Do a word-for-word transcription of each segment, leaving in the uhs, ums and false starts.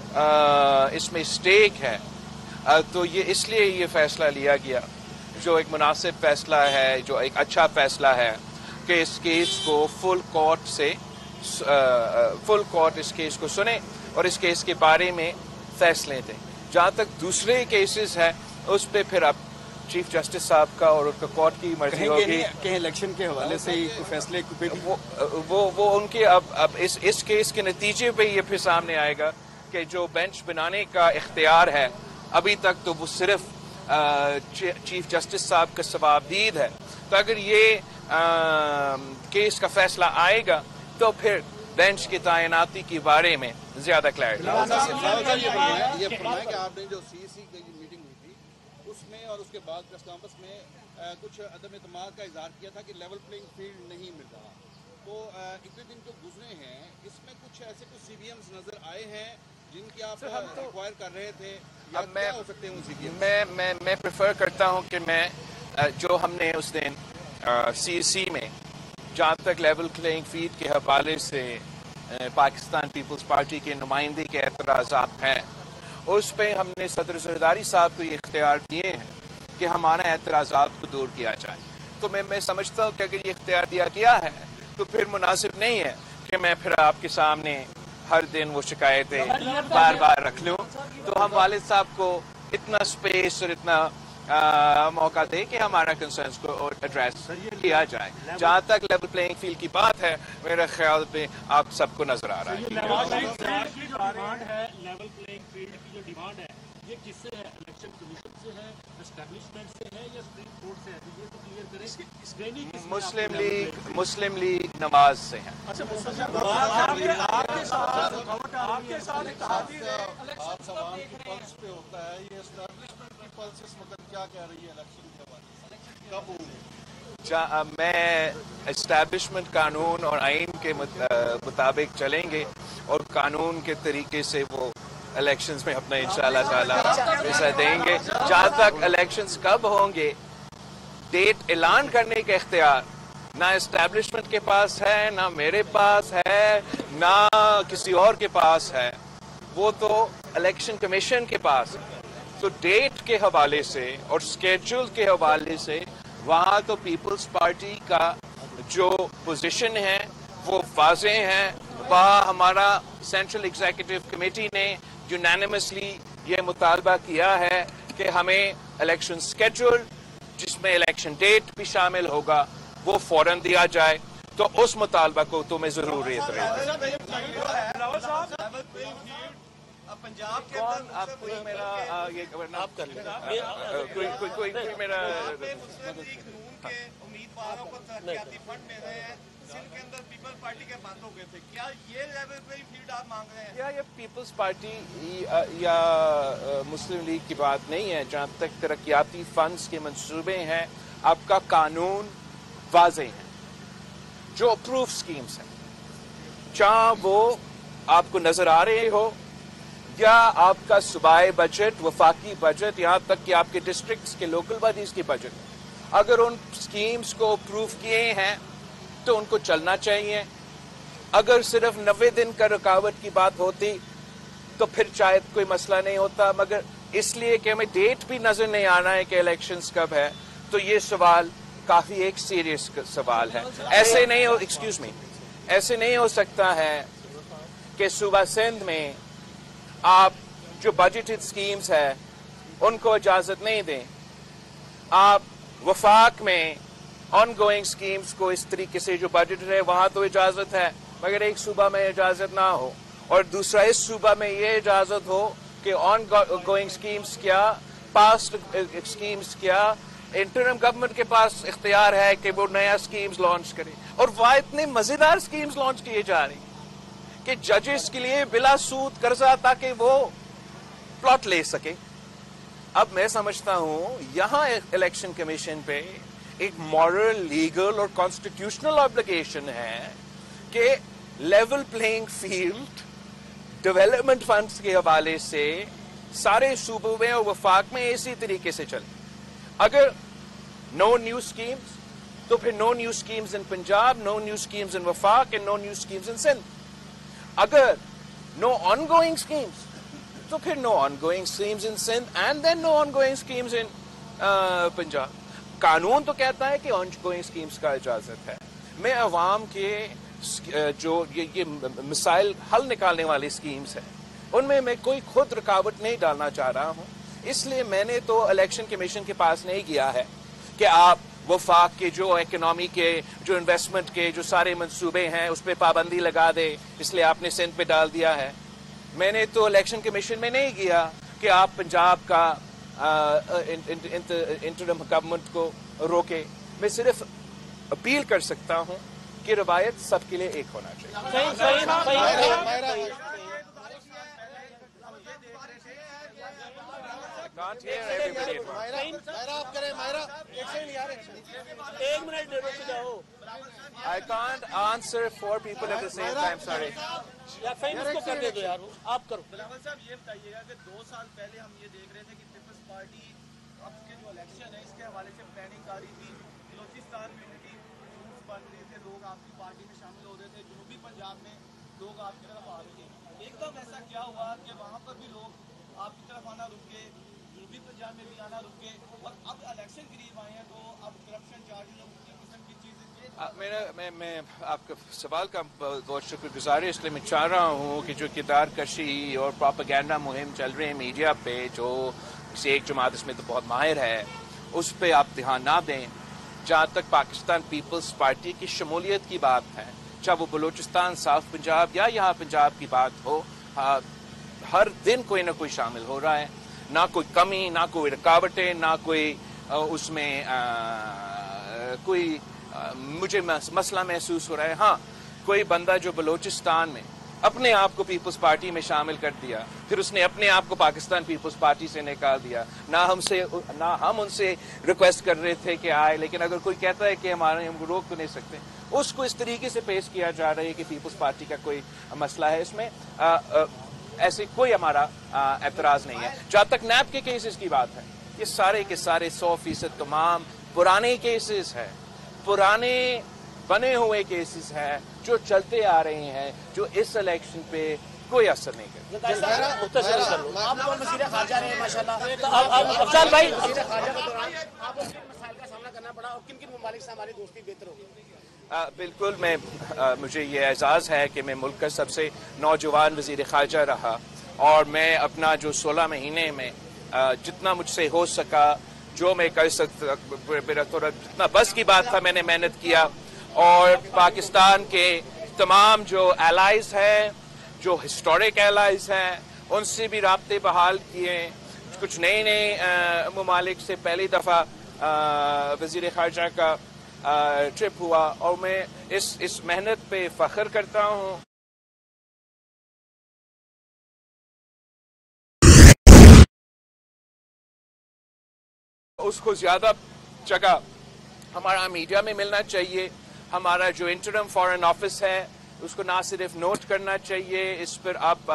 اس میں اسٹیک ہے تو یہ اس لیے یہ فیصلہ لیا گیا جو ایک مناسب فیصلہ ہے, جو ایک اچھا فیصلہ ہے کہ اس کیس کو فل کورٹ سے فل کورٹ اس کیس کو سنے اور اس کیس کے بارے میں فیصلے دیں. جہاں تک دوسرے کیسز ہے اس پہ پھر اب چیف جسٹس صاحب کا اور ان کا کورٹ کی مرضی ہوگی کہ الیکشن کے حوالے سے ہی فیصلے وہ وہ وہ ان کے اب اب اس اس کیس کے نتیجے پہ یہ پھر سامنے آئے گا کہ جو بینچ بنانے کا اختیار ہے ابھی تک تو وہ صرف چیف جسٹس صاحب کا ثوابدید ہے. تو اگر یہ کیس کا فیصلہ آئے گا تو پھر بینچ کی تعیناتی کے بارے میں زیادہ کلیئرٹی یہ فرمائیں کہ آپ نے جو سی سی کی میٹنگ ہوئی تھی اس میں اور اس کے بعد پریس کانفرنس میں کچھ عدم اعتماد کا اظہار کیا تھا کہ لیول پلینگ فیلڈ نہیں مل رہا, تو اتنے دن جو گزرے ہیں اس میں کچھ ایسے کچھ سی بی ایمز نظر آئے ہیں جن کی آپ ریکوائر کر رہے تھے یا کیا ہو سکتے ہیں ان سی بی ایمز؟ میں میں میں پریفر کرتا ہوں کہ میں جو ہم نے اس دن سی سی میں جہاں تک لیول پلینگ فیلڈ کے حوالے سے پاکستان پیپلز پارٹی کے نمائندے کے اعتراضات ہیں اس پہ ہم نے صدر زرداری صاحب کو یہ اختیار دیے ہیں کہ ہمارا اعتراضات کو دور کیا جائے. تو میں میں سمجھتا ہوں کہ اگر یہ اختیار دیا گیا ہے تو پھر مناسب نہیں ہے کہ میں پھر آپ کے سامنے ہر دن وہ شکایتیں بار بار رکھ لوں. تو ہم والد صاحب کو اتنا سپیس اور اتنا موقع دے کہ ہمارا کنسرنس کو ایڈریس کیا جائے. جہاں تک لیول پلینگ فیلڈ کی بات ہے میرے خیال میں آپ سب کو نظر آ رہا ہے. لیول پلینگ فیلڈ کی جو ڈیمانڈ ہے یہ کس سے ہے؟ الیکشن کمیشن سے ہے, اسٹیبلشمنٹ سے ہے یا سپریم کورٹ سے ہے؟ یہ تو کلیئر کریں. مسلم لیگ مسلم لیگ نواز سے ہے. میں اسٹیبلشمنٹ قانون اور آئین کے مطابق چلیں گے اور قانون کے طریقے سے وہ الیکشنز میں اپنا انشاءاللہ تعالی حصہ دیں گے. جہاں تک الیکشنز کب ہوں گے ڈیٹ اعلان کرنے کا اختیار نہ اسٹیبلشمنٹ کے پاس ہے, نہ میرے پاس ہے, نہ کسی اور کے پاس ہے, وہ تو الیکشن کمیشن کے پاس ہے. تو ڈیٹ کے حوالے سے اور اسکیڈول کے حوالے سے وہاں تو پیپلز پارٹی کا جو پوزیشن ہے وہ واضح ہے. وہاں ہمارا سینٹرل ایگزیکٹو کمیٹی نے یونینیمسلی یہ مطالبہ کیا ہے کہ ہمیں الیکشن اسکیڈول جس میں الیکشن ڈیٹ بھی شامل ہوگا وہ فوراً دیا جائے. تو اس مطالبہ کو تو میں ضرور ریت رہی پنجاب کے کون آپ کوئی میرا یہ آپ کر لیں کوئی کوئی کوئی میرا امیدواروں کو ترقیاتی فنڈ مل رہے ہیں سندھ کے اندر پیپلز پارٹی کے بند ہو گئے تھے, کیا یہ لیول پلینگ فیلڈ آپ مانگ رہے ہیں؟ کیا یہ پیپلز پارٹی یا مسلم لیگ کی بات نہیں ہے. جہاں تک ترقیاتی فنڈز کے منصوبے ہیں آپ کا قانون واضح ہے, جو اپروو اسکیمز ہیں چاہے وہ آپ کو نظر آ رہے ہو یا آپ کا صوبائی بجٹ, وفاقی بجٹ, یہاں تک کہ آپ کے ڈسٹرکٹس کے لوکل باڈیز کی بجٹ, اگر ان اسکیمز کو اپروو کیے ہیں تو ان کو چلنا چاہیے. اگر صرف نوے دن کا رکاوٹ کی بات ہوتی تو پھر شاید کوئی مسئلہ نہیں ہوتا, مگر اس لیے کہ ہمیں ڈیٹ بھی نظر نہیں آنا ہے کہ الیکشنز کب ہے تو یہ سوال کافی ایک سیریس سوال ہے. ایسے نہیں ہو ایکسکیوز می ایسے نہیں ہو سکتا ہے کہ صوبہ سندھ میں آپ جو بجٹڈ اسکیمز ہے ان کو اجازت نہیں دیں, آپ وفاق میں آن گوئنگ اسکیمز کو اس طریقے سے جو بجٹڈ ہے وہاں تو اجازت ہے مگر ایک صوبہ میں اجازت نہ ہو, اور دوسرا اس صوبہ میں یہ اجازت ہو کہ آن گوئنگ اسکیمز کیا, پاسٹ اسکیمز کیا, انٹرم گورنمنٹ کے پاس اختیار ہے کہ وہ نیا اسکیمز لانچ کرے. اور وہ اتنے مزیدار اسکیمز لانچ کیے جا رہے ہیں کہ ججز کے لیے بلا سود قرضہ تاکہ وہ پلاٹ لے سکے. اب میں سمجھتا ہوں یہاں الیکشن کمیشن پہ ایک مورل, لیگل اور کانسٹیٹیوشنل آبلیگیشن ہے کہ level playing field development funds کے حوالے سے سارے صوبوں میں اور وفاق میں اسی طریقے سے چلے. اگر نو نیو اسکیمز تو پھر no new schemes in Punjab, no new schemes in وفاق, and no new schemes in Sindh. اگر نو آن گوئنگ اسکیمز تو پھر no ongoing schemes in Sindh and then no ongoing schemes in Punjab. قانون تو کہتا ہے کہ آن گوئنگ اسکیمز کا اجازت ہے. میں عوام کے جو یہ مسائل حل نکالنے والی اسکیمز ہیں ان میں میں کوئی خود رکاوٹ نہیں ڈالنا چاہ رہا ہوں. اس لیے میں نے تو الیکشن کمیشن کے پاس نہیں گیا ہے کہ آپ وفاق کے جو اکنامی کے جو انویسٹمنٹ کے جو سارے منصوبے ہیں اس پہ پابندی لگا دے, اس لیے آپ نے سندھ پہ ڈال دیا ہے. میں نے تو الیکشن کمیشن میں نہیں گیا کہ آپ پنجاب کا انٹرم گورنمنٹ کو روکے. میں صرف اپیل کر سکتا ہوں کہ روایت سب کے لیے ایک ہونا چاہیے. I can't answer four people at the same time, sorry. آپ کرو. بلاول صاحب یہ بتائیے گا کہ دو سال پہلے ہم یہ دیکھ رہے تھے کہ پیپلز پارٹی اب کے جو الیکشن ہے اس کے حوالے سے پلاننگ کر رہی تھی. بلوچستان میں ان کی گروپس بن رہے تھے, لوگ آپ کی پارٹی میں شامل ہو رہے تھے, جنوبی پنجاب میں لوگ آپ کی طرف آ رہے تھے. ایک دم ایسا کیا ہوا کہ وہاں پر بھی لوگ آپ کی طرف آنا رک گئے, جنوبی پنجاب میں بھی آنا رک گئے, اور اب الیکشن قریب آئے ہیں تو اب کرپشن چارجز اور قسم کی چیزیں. میں میں آپ کا سوال کا بہت شکر گزار ہے, اس لیے میں چاہ رہا ہوں کہ جو کردار کشی اور پروپیگنڈا مہم چل رہے ہیں میڈیا پہ, جو کسی ایک جماعت اس میں تو بہت ماہر ہے, اس پہ آپ دھیان نہ دیں. جہاں تک پاکستان پیپلز پارٹی کی شمولیت کی بات ہے, چاہے وہ بلوچستان, ساؤتھ پنجاب یا یہاں پنجاب کی بات ہو, ہر دن کوئی نہ کوئی شامل ہو رہا ہے. نہ کوئی کمی, نہ کوئی رکاوٹیں, نہ کوئی اس میں کوئی مجھے مسئلہ محسوس ہو رہا ہے. ہاں, کوئی بندہ جو بلوچستان میں اپنے آپ کو پیپلز پارٹی میں شامل کر دیا, پھر اس نے اپنے آپ کو پاکستان پیپلز پارٹی سے نکال دیا. نہ ہم سے نہ ہم ان سے ریکویسٹ کر رہے تھے کہ آئے, لیکن اگر کوئی کہتا ہے کہ ہمارے ہم روک تو نہیں سکتے, اس کو اس طریقے سے پیش کیا جا رہا ہے کہ پیپلز پارٹی کا کوئی مسئلہ ہے. اس میں ایسے کوئی ہمارا اعتراض نہیں ہے. جہاں تک نیب کے کیسز کی بات ہے, یہ سارے کے سارے سو فیصد تمام پرانے کیسز ہیں, پرانے بنے ہوئے کیسز ہیں جو چلتے آ رہے ہیں, جو اس الیکشن پہ کوئی اثر نہیں کرتے. بالکل, میں مجھے یہ اعزاز ہے کہ میں ملک کا سب سے نوجوان وزیر خارجہ رہا, اور میں اپنا جو سولہ مہینے میں جتنا مجھ سے ہو سکا, جو میں کر سکتا, میرا تھوڑا جتنا بس کی بات تھا, میں نے محنت کیا. اور پاکستان کے تمام جو الائز ہیں, جو ہسٹورک الائز ہیں, ان سے بھی رابطے بحال کیے. کچھ نئے نئے ممالک سے پہلی دفعہ وزیر خارجہ کا ٹرپ ہوا, اور میں اس اس محنت پہ فخر کرتا ہوں. اس کو زیادہ جگہ ہمارا میڈیا میں ملنا چاہیے. ہمارا جو انٹرم فارن آفس ہے اس کو نہ صرف نوٹ کرنا چاہیے, اس پر آپ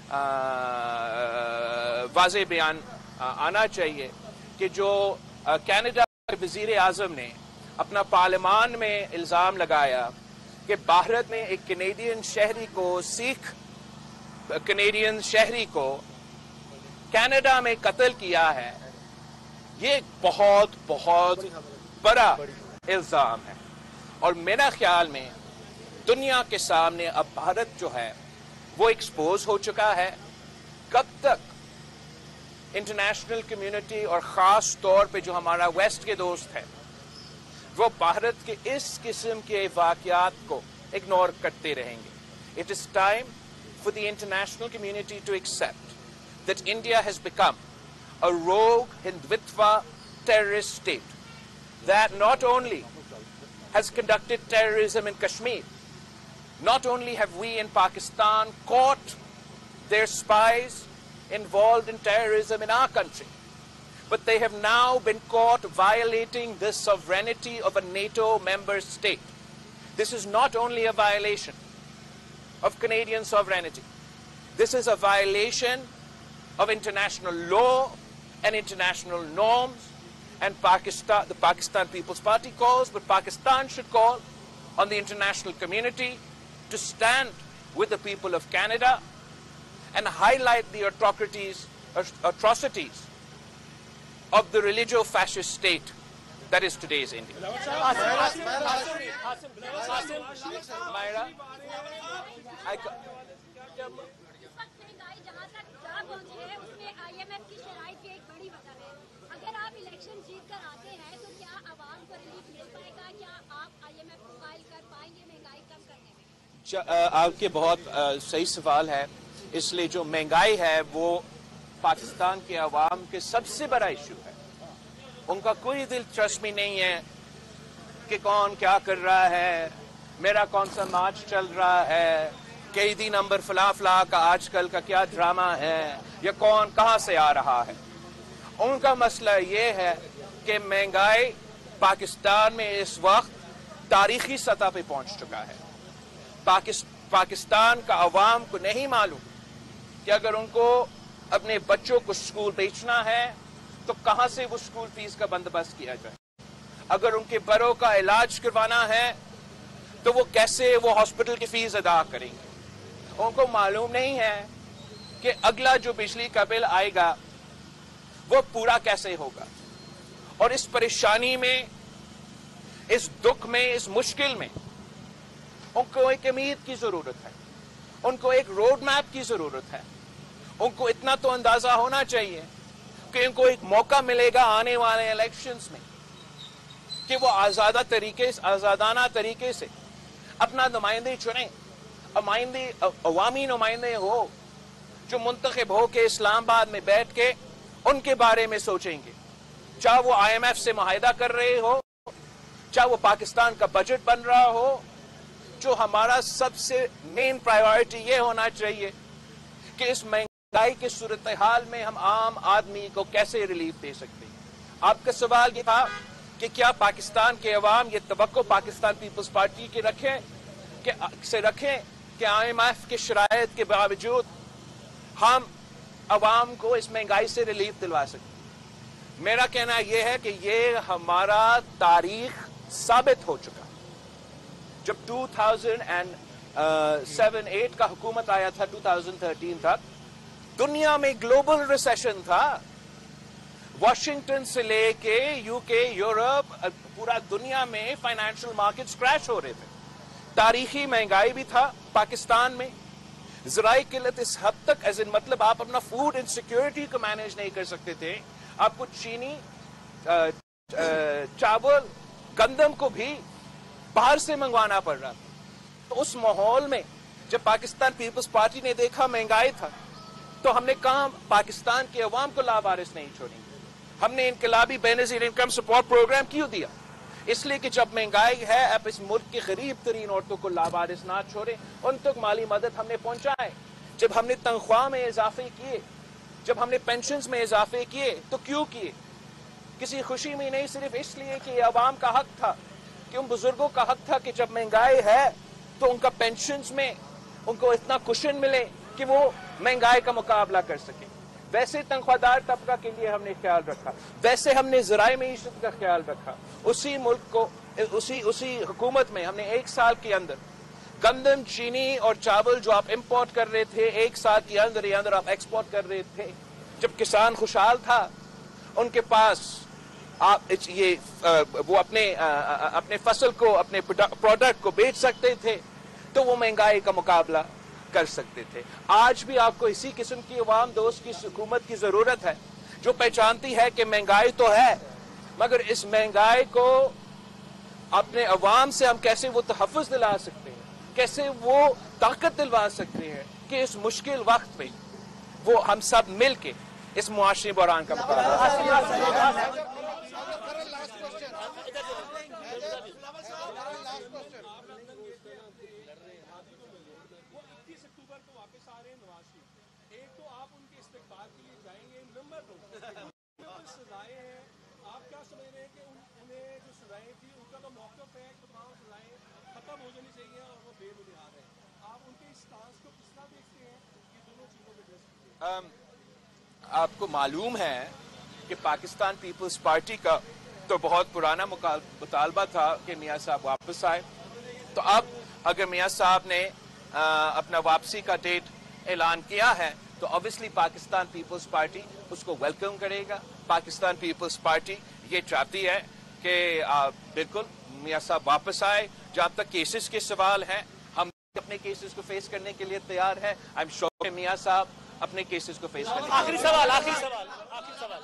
واضح بیان آنا چاہیے کہ جو کینیڈا کے وزیر اعظم نے اپنا پارلیمان میں الزام لگایا کہ بھارت میں ایک کینیڈین شہری کو, سکھ کینیڈین شہری کو کینیڈا میں قتل کیا ہے, یہ بہت بہت بڑا الزام ہے. اور میرا خیال میں دنیا کے سامنے اب بھارت جو ہے وہ ایکسپوز ہو چکا ہے. کب تک انٹرنیشنل کمیونٹی اور خاص طور پہ جو ہمارا ویسٹ کے دوست ہیں وہ بھارت کے اس قسم کے واقعات کو اگنور کرتے رہیں گے. It is time for the international community to accept that India has become a rogue Hindutva terrorist state that not only has conducted terrorism in Kashmir, not only have we in Pakistan caught their spies involved in terrorism in our country, but they have now been caught violating the sovereignty of a NATO member state. This is not only a violation of Canadian sovereignty. This is a violation of international law and international norms, and Pakistan, the Pakistan People's Party calls, but Pakistan should call on the international community to stand with the people of Canada and highlight the atrocities, atrocities of the religio-fascist state that is today's India. Myra, I, آپ کے بہت صحیح سوال ہے. اس لیے جو مہنگائی ہے وہ پاکستان کے عوام کے سب سے بڑا ایشو ہے. ان کا کوئی دلچسپی نہیں ہے کہ کون کیا کر رہا ہے, میرا کون سا مارچ چل رہا ہے, قیدی نمبر فلاں فلاں کا آج کل کا کیا ڈرامہ ہے, یا کون کہاں سے آ رہا ہے. ان کا مسئلہ یہ ہے کہ مہنگائی پاکستان میں اس وقت تاریخی سطح پہ پہنچ چکا ہے. پاکستان کا عوام کو نہیں معلوم کہ اگر ان کو اپنے بچوں کو اسکول بھیجنا ہے تو کہاں سے وہ اسکول فیس کا بندوبست کیا جائے. اگر ان کے بڑوں کا علاج کروانا ہے تو وہ کیسے وہ ہاسپٹل کی فیس ادا کریں گے. ان کو معلوم نہیں ہے کہ اگلا جو بجلی کا بل آئے گا وہ پورا کیسے ہوگا. اور اس پریشانی میں, اس دکھ میں, اس مشکل میں ان کو ایک امید کی ضرورت ہے, ان کو ایک روڈ میپ کی ضرورت ہے. ان کو اتنا تو اندازہ ہونا چاہیے کہ ان کو ایک موقع ملے گا آنے والے الیکشنز میں کہ وہ آزادہ طریقے آزادانہ طریقے سے اپنا نمائندے چنیں, نمائندے عوامی نمائندے ہو جو منتخب ہو کے اسلام آباد میں بیٹھ کے ان کے بارے میں سوچیں گے. چاہے وہ آئی ایم ایف سے معاہدہ کر رہے ہو, چاہے وہ پاکستان کا بجٹ بن رہا ہو. جو ہمارا سب سے مین پرائیورٹی یہ ہونا چاہیے کہ اس مہنگائی کی صورتحال میں ہم عام آدمی کو کیسے ریلیف دے سکتے ہیں. آپ کا سوال یہ تھا کہ کیا پاکستان کے عوام یہ توقع پاکستان پیپلز پارٹی کے رکھیں کہ سے رکھیں کہ آئی ایم ایف کے شرائط کے باوجود ہم عوام کو اس مہنگائی سے ریلیف دلوا سکتے ہیں. میرا کہنا یہ ہے کہ یہ ہمارا تاریخ ثابت ہو چکا. جب دو ہزار سیون ایٹ کا حکومت آیا تھا دو ہزار تھرٹین تک, دنیا میں گلوبل ریسیشن تھا. واشنگٹن سے لے کے یو کے, یورپ, پورا دنیا میں فائنینشل مارکیٹس کریش ہو رہے تھے. تاریخی مہنگائی بھی تھا پاکستان میں. ذرائع قلت اس حد تک ایز ان مطلب آپ اپنا فوڈ انسیکیورٹی کو مینیج نہیں کر سکتے تھے. آپ کو چینی, چاول, گندم کو بھی باہر سے منگوانا پڑ رہا تھا. تو اس ماحول میں جب پاکستان پیپلز پارٹی نے دیکھا مہنگائی تھا تو ہم نے کہا پاکستان کے عوام کو لاوارث نہیں چھوڑیں گے. ہم نے انقلابی بے نظیر انکم سپورٹ پروگرام کیوں دیا؟ اس لیے کہ جب مہنگائی ہے آپ اس ملک کی غریب ترین عورتوں کو لاوارث نہ چھوڑیں, ان تک مالی مدد ہم نے پہنچائے. جب ہم نے تنخواہ میں اضافے کیے, جب ہم نے پینشنز میں اضافے کیے تو کیوں کیے؟ کسی خوشی میں نہیں, صرف اس لیے کہ یہ عوام کا حق تھا, کہ ان بزرگوں کا حق تھا کہ جب مہنگائی ہے تو ان کا پینشنز میں ان کو اتنا کشن ملے کہ وہ مہنگائی کا مقابلہ کر سکیں. ویسے تنخواہ دار طبقہ کے لیے ہم نے خیال رکھا, ویسے ہم نے ذرائع معیشت کا خیال رکھا. اسی ملک کو, اسی اسی حکومت میں ہم نے ایک سال کے اندر گندم, چینی اور چاول جو آپ امپورٹ کر رہے تھے, ایک سال کے اندر ہی اندر آپ ایکسپورٹ کر رہے تھے. جب کسان خوشحال تھا, ان کے پاس آپ یہ وہ اپنے اپنے فصل کو, اپنے پروڈکٹ کو بیچ سکتے تھے, تو وہ مہنگائی کا مقابلہ کر سکتے تھے. آج بھی آپ کو اسی قسم کی عوام دوست کی حکومت کی ضرورت ہے جو پہچانتی ہے کہ مہنگائی تو ہے, مگر اس مہنگائی کو اپنے عوام سے ہم کیسے وہ تحفظ دلا سکتے ہیں, کیسے وہ طاقت دلوا سکتے ہیں کہ اس مشکل وقت میں وہ ہم سب مل کے اس معاشی بحران کا مقابلہ. آپ کو معلوم ہے کہ پاکستان پیپلز پارٹی کا تو بہت پرانا مطالبہ تھا کہ میاں صاحب واپس آئے. تو اب اگر میاں صاحب نے اپنا واپسی کا ڈیٹ اعلان کیا ہے تو obviously پاکستان پیپلز پارٹی اس کو ویلکم کرے گا. پاکستان پیپلز پارٹی یہ چاہتی ہے کہ بالکل میاں صاحب واپس آئے. جہاں تک کیسز کے سوال ہیں ہم اپنے کیسز کو فیس کرنے کے لیے تیار ہیں. آئی ایم شیور میاں صاحب اپنے کیسز کو فیس کرنے. آخری سوال آخری سوال آخری سوال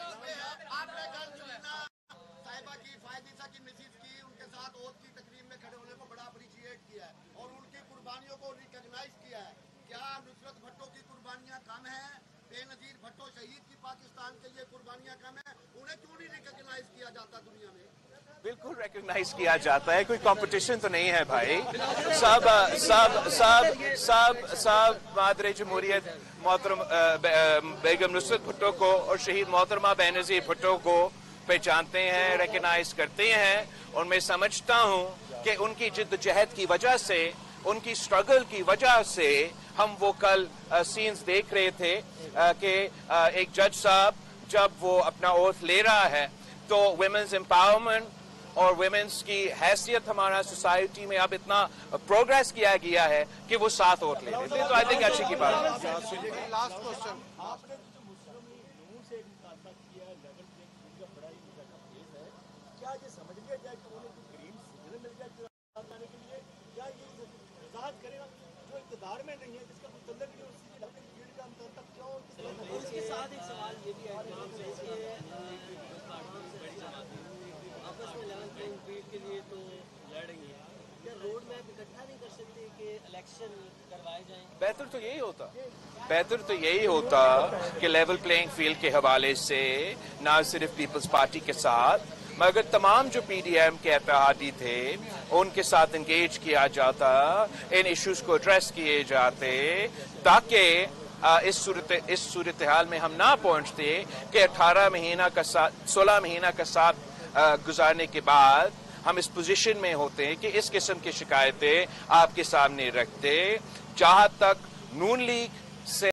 صاحبہ کی فائدہ کی میسج کی ان کے ساتھ عہد کی تقریب میں کھڑے ہونے کو بڑا اپریشیٹ کیا ہے اور ان کی قربانیوں کو ریکگنائز کیا ہے. کیا نصرت بھٹو کی قربانیاں کم ہیں؟ بے نظیر بھٹو شہید کی پاکستان کے لیے قربانیاں کم ہیں؟ انہیں کیوں نہیں ریکگنائز کیا جاتا دنیا میں؟ بالکل ریکگنائز کیا جاتا ہے. کوئی کمپٹیشن تو نہیں ہے بھائی. سب سب سب سب سب مادر جمہوریت محترم بیگم نصرت بھٹو کو اور شہید محترمہ بے نظیر بھٹو کو پہچانتے ہیں, ریکگنائز کرتے ہیں. اور میں سمجھتا ہوں کہ ان کی جد جہد کی وجہ سے, ان کی سٹرگل کی وجہ سے ہم وہ کل سینز دیکھ رہے تھے کہ ایک جج صاحب جب وہ اپنا اوتھ لے رہا ہے تو ویمنز امپاورمنٹ اور ویمنز کی حیثیت ہمارا سوسائٹی میں اب اتنا پروگریس کیا گیا ہے کہ وہ ساتھ اوتھ لے لیتے ہیں. تو آئی تھنک اچھی کی بات ہے. Last question. کیا یہ سمجھ لیا جائے کہ انہیں کوئی گرین سگنل مل جائے چناؤ جانے کے لیے؟ کیا یہ وضاحت کرے گا جو اقتدار میں نہیں ہے, جس کا کوئی تعلق نہیں, اسی کے اپنے فیلڈ کا انتر تک کیوں؟ اس کے ساتھ ایک سوال یہ بھی ہے کہ آپس میں لیول پلینگ فیلڈ کے لیے تو لڑ رہی ہیں, کیا روڈ میپ اکٹھا نہیں کر سکتے کہ الیکشن کروائے جائیں؟ بہتر تو یہی ہوتا بہتر تو یہی ہوتا کہ لیول پلینگ فیلڈ کے حوالے سے نہ صرف پیپلز پارٹی کے ساتھ مگر تمام جو پی ڈی ایم کے اتحادی تھے ان کے ساتھ انگیج کیا جاتا, ان ایشوز کو ایڈریس کیے جاتے, تاکہ اس صورت اس صورتحال میں ہم نہ پہنچتے کہ اٹھارہ مہینہ کا ساتھ سولہ مہینہ کا ساتھ گزارنے کے بعد ہم اس پوزیشن میں ہوتے ہیں کہ اس قسم کی شکایتیں آپ کے سامنے رکھتے. جہاں تک نون لیگ سے